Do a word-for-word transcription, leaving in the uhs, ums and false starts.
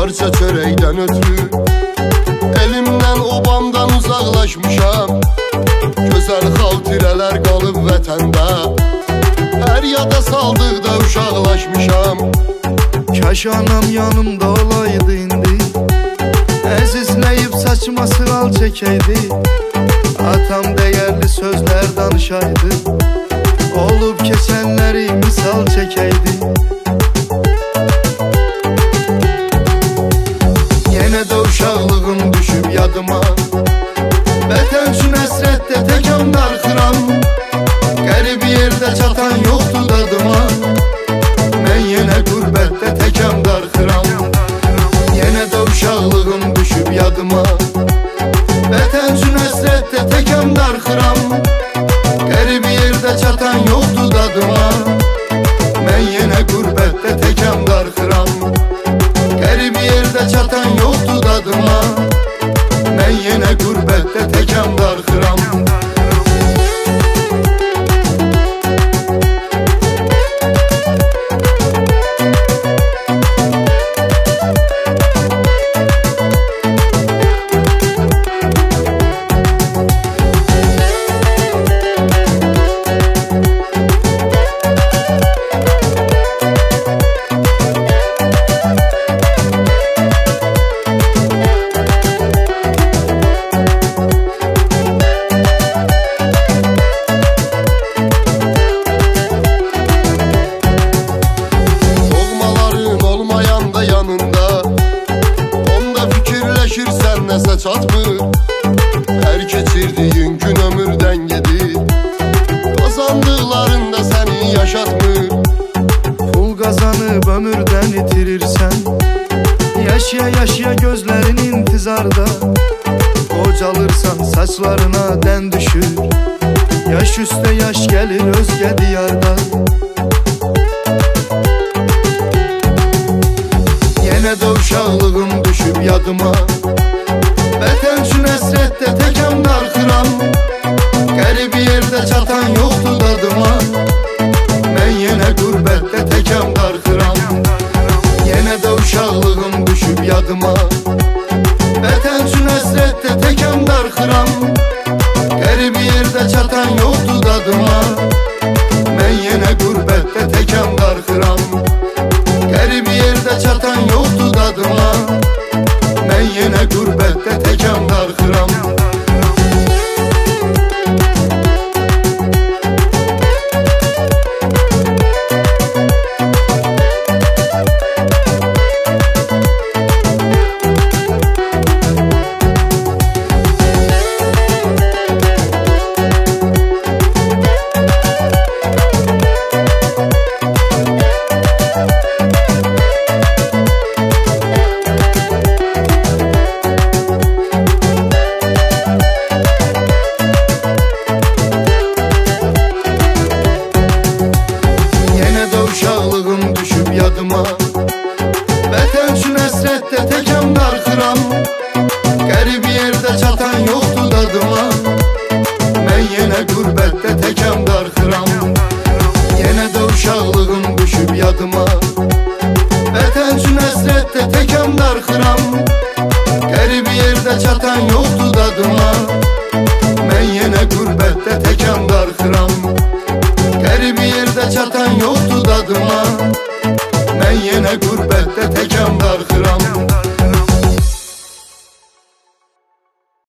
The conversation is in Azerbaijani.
parça çörəkdən ötürü elimdən obamdan uzaqlaşmışam. Gözəl xatirələr qalıb vətəndə, hər yada saldıqda uşaqlaşmışam. Kaş anam yanımda olaydı indi, əzizləyib saçma sığal çəkəydi. Atam dəyərli sözlər danışaydı, olub keçənləri misal çəkəydi. Yenə də uşaqlığım düşüb yadıma, vətən üçün həsrətdə təkəm darxıram. Qərib yerdə çatan yoxdur dadıma, mən yenə qürbətdə təkəm darxıram. Yenə də uşaqlığım düşüb yadıma, vətən üçün həsrətdə təkəm darxıram. Qərib yerdə çatan yoxdur dadıma, mən yenə qürbətdə təkəm darxıram. Qərib yerdə çatan yoxdur dadıma, mən yenə qürbətdə təkəm darxıram. Nəsə çatmır, hər keçirdiyin gün ömürdən gedir, qazandıqların da səni yaşatmır. Pul qazanıb ömürdən itirirsən, yaşaya-yaşaya gözlərin intizarda. Qocalırsan saçlarına dən düşür, yaş üstə yaş gəlir özgə diyarda. Yenə də uşaqlığım düşüb yadıma, vətən üçün həsrətdə təkəm darxıram. Qərib yerdə çatan yoxdur dadıma, mən yenə qürbətdə təkəm darxıram. Yenə də uşaqlığım düşüb yadıma, vətən üçün həsrətdə təkəm darxıram. Qərib yerdə çatan yoxdur dadıma, mən yenə qürbətdə təkəm darxıram. Qərib yerdə çatan yoxdur dadıma, mən yenə qürbətdə təkəm darxıram. Vətən üçün həsrətdə təkəm darxıram. Qərib yerdə çatan yoxdur dadıma, mən yenə qürbətdə təkəm darxıram. Yenə də uşaqlığım düşüb yadıma, vətən üçün həsrətdə təkəm darxıram. Qərib yerdə çatan yoxdur dadıma, mən yenə qürbətdə təkəm darxıram. Qərib yerdə çatan yoxdur dadıma, mən yenə qürbətdə təkəm